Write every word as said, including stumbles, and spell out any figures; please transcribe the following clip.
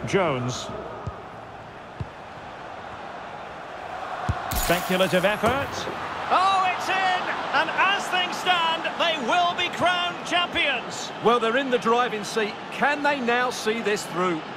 Jones. Speculative effort. Oh, it's in! And as things stand, they will be crowned champions. Well, they're in the driving seat. Can they now see this through?